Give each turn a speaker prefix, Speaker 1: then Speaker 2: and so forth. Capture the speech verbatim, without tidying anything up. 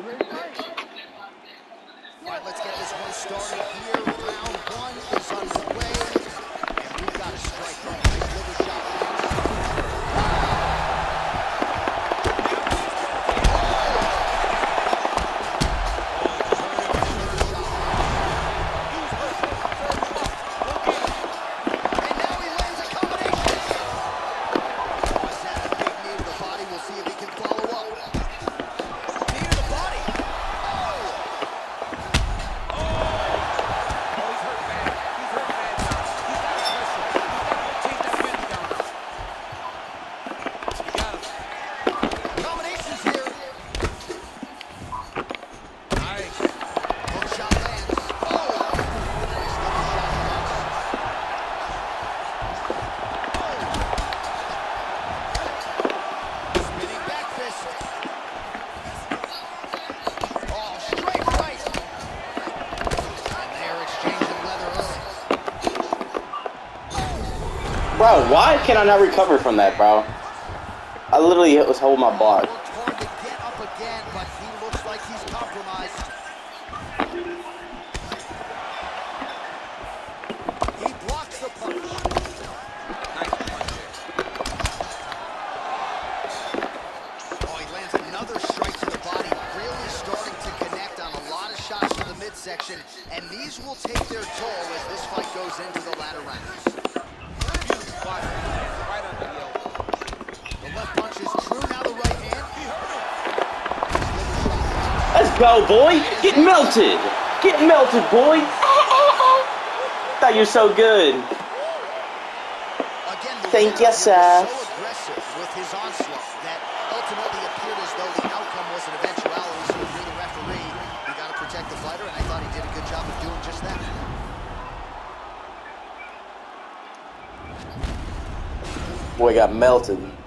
Speaker 1: All right, let's get this one started here. Round one is underway, and we've got a striker. Nice liver shot lands. And now he lands a combination. He's had a big knee to the body. We'll see if he can follow up. Knee to the body. Combinations here. Nice. Hook shot lands. Oh! Nice liver shot lands. Spinning back fist. Oh, straight right. And they are exchanging leather early.
Speaker 2: Bro, why can I not recover from that, bro? I literally was holding my block.
Speaker 1: Worked hard to get up again, but he looks like he's compromised. He blocks the punch. Oh, he lands another strike to the body, really starting to connect on a lot of shots to the midsection, and these will take their toll as this fight goes into the latter rounds. The left punch is true, now the right hand.
Speaker 2: Let's go, boy. Get melted. Get melted, boy. Thought you're so good.
Speaker 1: Again, the
Speaker 2: Thank
Speaker 1: winner
Speaker 2: you, sir.
Speaker 1: was so aggressive with his onslaught that ultimately appeared as though the outcome was an eventuality. So if you're the referee, you got to protect the fighter, and I thought he did a good job of doing just that.
Speaker 2: Boy got melted.